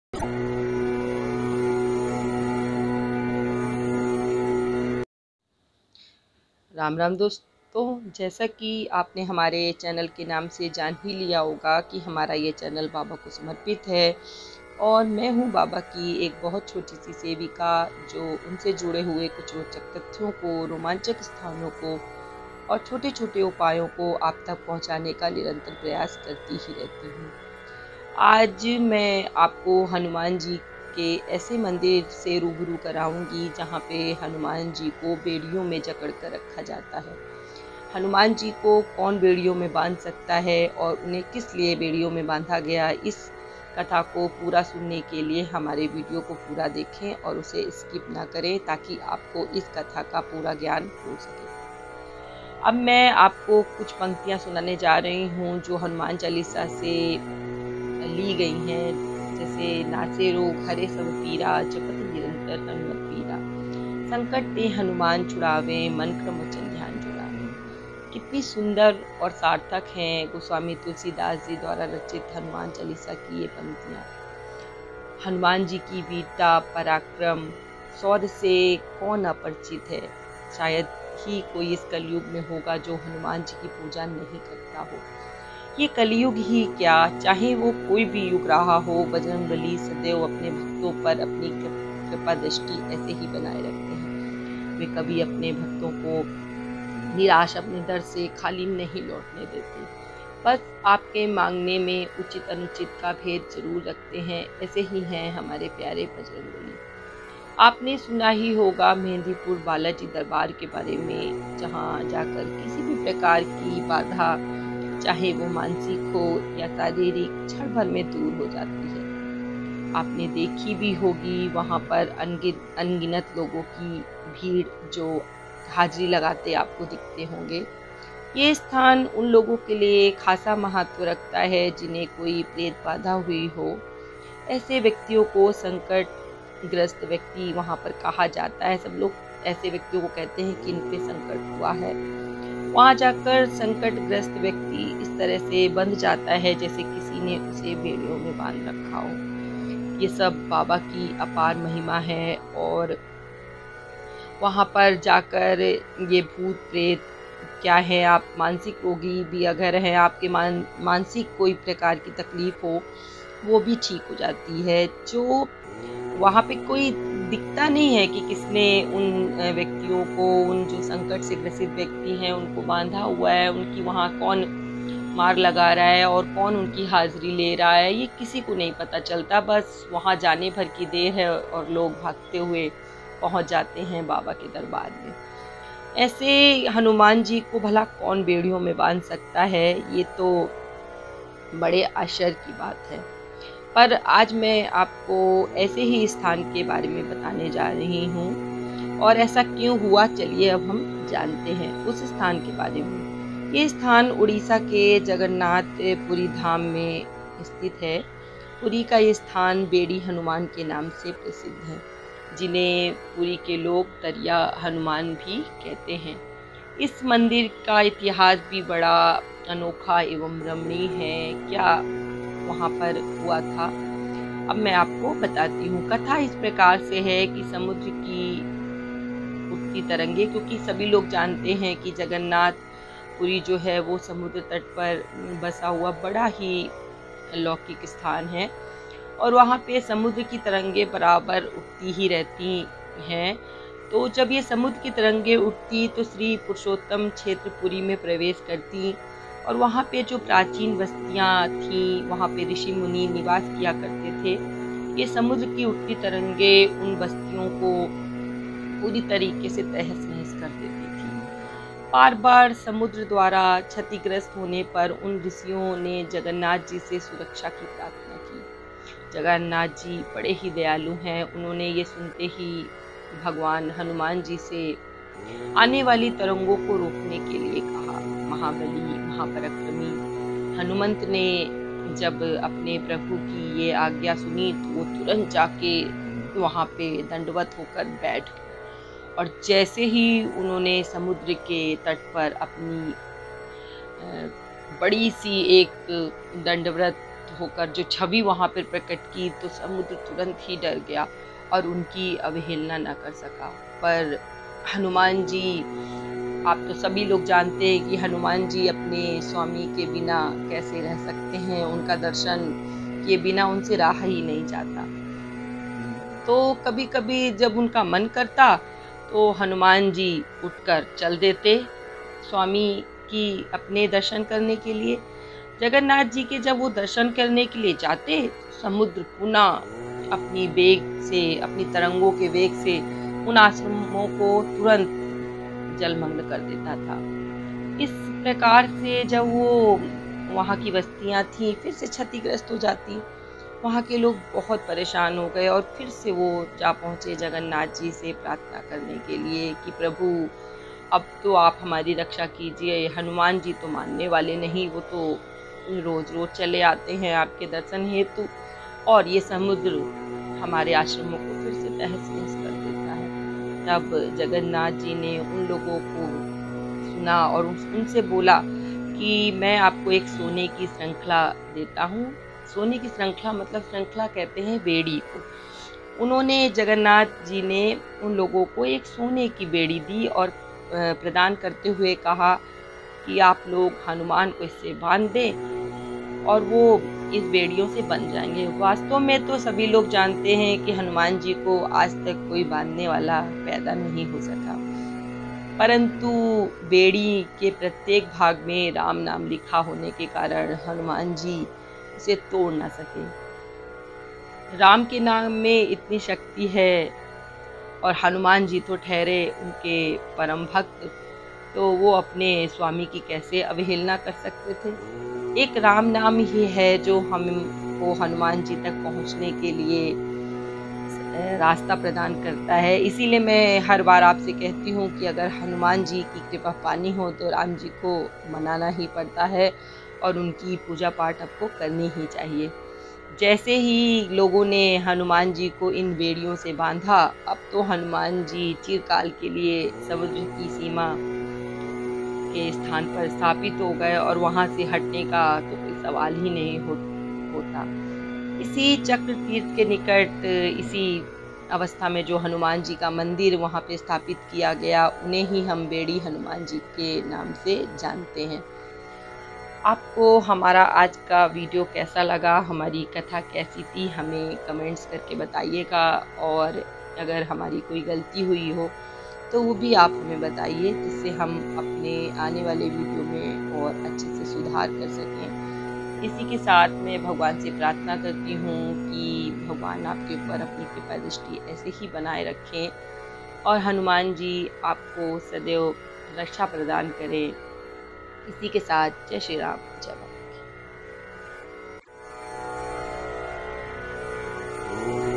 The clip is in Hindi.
राम राम दोस्तों, जैसा कि आपने हमारे चैनल के नाम से जान ही लिया होगा कि हमारा ये चैनल बाबा को समर्पित है। और मैं हूँ बाबा की एक बहुत छोटी सी सेविका, जो उनसे जुड़े हुए कुछ रोचक तथ्यों को, रोमांचक स्थानों को और छोटे छोटे उपायों को आप तक पहुँचाने का निरंतर प्रयास करती ही रहती हूँ। आज मैं आपको हनुमान जी के ऐसे मंदिर से रूबरू कराऊंगी जहाँ पे हनुमान जी को बेड़ियों में जकड़ कर रखा जाता है। हनुमान जी को कौन बेड़ियों में बांध सकता है और उन्हें किस लिए बेड़ियों में बांधा गया, इस कथा को पूरा सुनने के लिए हमारे वीडियो को पूरा देखें और उसे स्किप ना करें, ताकि आपको इस कथा का पूरा ज्ञान हो सके। अब मैं आपको कुछ पंक्तियाँ सुनाने जा रही हूँ जो हनुमान चालीसा से ली गई हैं। जैसे नाचे रोग हरे सब पीरा, जपत निरंतर हनुमत पीरा, संकट ते हनुमान छुड़ावे, मन क्रम वचन ध्यान जुड़ावे। कितनी सुंदर और सार्थक हैं गोस्वामी तुलसीदास जी द्वारा रचित हनुमान चालीसा की ये पंक्तियाँ। हनुमान जी की वीरता, पराक्रम, शौर्य से कौन अपरिचित है। शायद ही कोई इस कलयुग में होगा जो हनुमान जी की पूजा नहीं करता हो। ये कलयुग ही क्या, चाहे वो कोई भी युग रहा हो, बजरंगबली सदैव अपने भक्तों पर अपनी कृपा दृष्टि ऐसे ही बनाए रखते हैं। वे कभी अपने भक्तों को निराश अपने दर से खाली नहीं लौटने देते। बस आपके मांगने में उचित अनुचित का भेद जरूर रखते हैं। ऐसे ही हैं हमारे प्यारे बजरंगबली। आपने सुना ही होगा मेहंदीपुर बालाजी दरबार के बारे में, जहाँ जाकर किसी भी प्रकार की बाधा, चाहे वो मानसिक हो या शारीरिक, क्षण भर में दूर हो जाती है। आपने देखी भी होगी वहाँ पर अनगिनत लोगों की भीड़ जो हाजिरी लगाते आपको दिखते होंगे। ये स्थान उन लोगों के लिए खासा महत्व रखता है जिन्हें कोई प्रेत बाधा हुई हो। ऐसे व्यक्तियों को संकट ग्रस्त व्यक्ति वहाँ पर कहा जाता है। सब लोग ऐसे व्यक्तियों को कहते हैं कि इन पे संकट हुआ है। वहाँ जाकर संकटग्रस्त व्यक्ति इस तरह से बंध जाता है जैसे किसी ने उसे बेड़ियों में बांध रखा हो। ये सब बाबा की अपार महिमा है। और वहाँ पर जाकर ये भूत प्रेत क्या है, आप मानसिक रोगी भी अगर हैं, आपके मानसिक कोई प्रकार की तकलीफ हो, वो भी ठीक हो जाती है। जो वहाँ पे कोई दिखता नहीं है कि किसने उन व्यक्तियों को, उन जो संकट से ग्रसित व्यक्ति हैं, उनको बांधा हुआ है, उनकी वहाँ कौन मार लगा रहा है और कौन उनकी हाजिरी ले रहा है, ये किसी को नहीं पता चलता। बस वहाँ जाने भर की देर है और लोग भागते हुए पहुँच जाते हैं बाबा के दरबार में। ऐसे हनुमान जी को भला कौन बेड़ियों में बांध सकता है, ये तो बड़े आश्चर्य की बात है। पर आज मैं आपको ऐसे ही स्थान के बारे में बताने जा रही हूँ, और ऐसा क्यों हुआ, चलिए अब हम जानते हैं उस स्थान के बारे में। ये स्थान उड़ीसा के जगन्नाथपुरी धाम में स्थित है। पुरी का ये स्थान बेड़ी हनुमान के नाम से प्रसिद्ध है, जिन्हें पुरी के लोग दरिया हनुमान भी कहते हैं। इस मंदिर का इतिहास भी बड़ा अनोखा एवं रमणीय है। क्या वहाँ पर हुआ था, अब मैं आपको बताती हूँ। कथा इस प्रकार से है कि समुद्र की उठती तरंगे, क्योंकि सभी लोग जानते हैं कि जगन्नाथपुरी जो है वो समुद्र तट पर बसा हुआ बड़ा ही लौकिक स्थान है, और वहाँ पे समुद्र की तरंगे बराबर उठती ही रहती हैं। तो जब ये समुद्र की तरंगे उठती तो श्री पुरुषोत्तम क्षेत्र पुरी में प्रवेश करती, और वहाँ पे जो प्राचीन बस्तियाँ थीं, वहाँ पे ऋषि मुनि निवास किया करते थे। ये समुद्र की उठती तरंगे उन बस्तियों को पूरी तरीके से तहस नहस कर देती थी। बार बार समुद्र द्वारा क्षतिग्रस्त होने पर उन ऋषियों ने जगन्नाथ जी से सुरक्षा की प्रार्थना की। जगन्नाथ जी बड़े ही दयालु हैं। उन्होंने ये सुनते ही भगवान हनुमान जी से आने वाली तरंगों को रोकने के लिए कहा। महाबली महापराक्रमी हनुमंत ने जब अपने प्रभु की ये आज्ञा सुनी तो वो तुरंत जाके वहाँ पे दंडवत होकर बैठ गए, और जैसे ही उन्होंने समुद्र के तट पर अपनी बड़ी सी एक दंडवत प्रकट होकर जो छवि वहाँ पर प्रकट की तो समुद्र तुरंत ही डर गया और उनकी अवहेलना न कर सका। पर हनुमान जी, आप तो सभी लोग जानते हैं कि हनुमान जी अपने स्वामी के बिना कैसे रह सकते हैं, उनका दर्शन किए बिना उनसे रहा ही नहीं जाता। तो कभी कभी जब उनका मन करता तो हनुमान जी उठकर चल देते स्वामी की अपने दर्शन करने के लिए। जगन्नाथ जी के जब वो दर्शन करने के लिए जाते, समुद्र पुनः अपनी वेग से, अपनी तरंगों के वेग से उन आश्रमों को तुरंत जलमग्न कर देता था। इस प्रकार से जब वो वहाँ की बस्तियाँ थी फिर से क्षतिग्रस्त हो जाती, वहाँ के लोग बहुत परेशान हो गए और फिर से वो जा पहुँचे जगन्नाथ जी से प्रार्थना करने के लिए कि प्रभु अब तो आप हमारी रक्षा कीजिए। हनुमान जी तो मानने वाले नहीं, वो तो रोज रोज चले आते हैं आपके दर्शन हेतु और ये समुद्र हमारे आश्रमों को फिर से तहस नहस कर देता है। तब जगन्नाथ जी ने उन लोगों को सुना और उनसे बोला कि मैं आपको एक सोने की श्रृंखला देता हूँ। सोने की श्रृंखला मतलब श्रृंखला कहते हैं बेड़ी को। उन्होंने जगन्नाथ जी ने उन लोगों को एक सोने की बेड़ी दी और प्रदान करते हुए कहा कि आप लोग हनुमान को इससे बांध दें और वो इस बेड़ियों से बन जाएंगे। वास्तव में तो सभी लोग जानते हैं कि हनुमान जी को आज तक कोई बांधने वाला पैदा नहीं हो सका, परंतु बेड़ी के प्रत्येक भाग में राम नाम लिखा होने के कारण हनुमान जी उसे तोड़ ना सके। राम के नाम में इतनी शक्ति है और हनुमान जी तो ठहरे उनके परम भक्त, तो वो अपने स्वामी की कैसे अवहेलना कर सकते थे। एक राम नाम ही है जो हमको हनुमान जी तक पहुंचने के लिए रास्ता प्रदान करता है। इसीलिए मैं हर बार आपसे कहती हूँ कि अगर हनुमान जी की कृपा पानी हो तो राम जी को मनाना ही पड़ता है और उनकी पूजा पाठ आपको करनी ही चाहिए। जैसे ही लोगों ने हनुमान जी को इन बेड़ियों से बांधा, अब तो हनुमान जी चिरकाल के लिए समुद्र की सीमा के स्थान पर स्थापित हो गए और वहां से हटने का तो कोई सवाल ही नहीं होता। इसी चक्र तीर्थ के निकट इसी अवस्था में जो हनुमान जी का मंदिर वहां पे स्थापित किया गया, उन्हें ही हम बेड़ी हनुमान जी के नाम से जानते हैं। आपको हमारा आज का वीडियो कैसा लगा, हमारी कथा कैसी थी, हमें कमेंट्स करके बताइएगा और अगर हमारी कोई गलती हुई हो तो वो भी आप हमें बताइए, जिससे हम अपने आने वाले वीडियो में और अच्छे से सुधार कर सकें। इसी के साथ मैं भगवान से प्रार्थना करती हूँ कि भगवान आपके ऊपर अपनी कृपा दृष्टि ऐसे ही बनाए रखें और हनुमान जी आपको सदैव रक्षा प्रदान करें। इसी के साथ जय श्री राम, जय माता।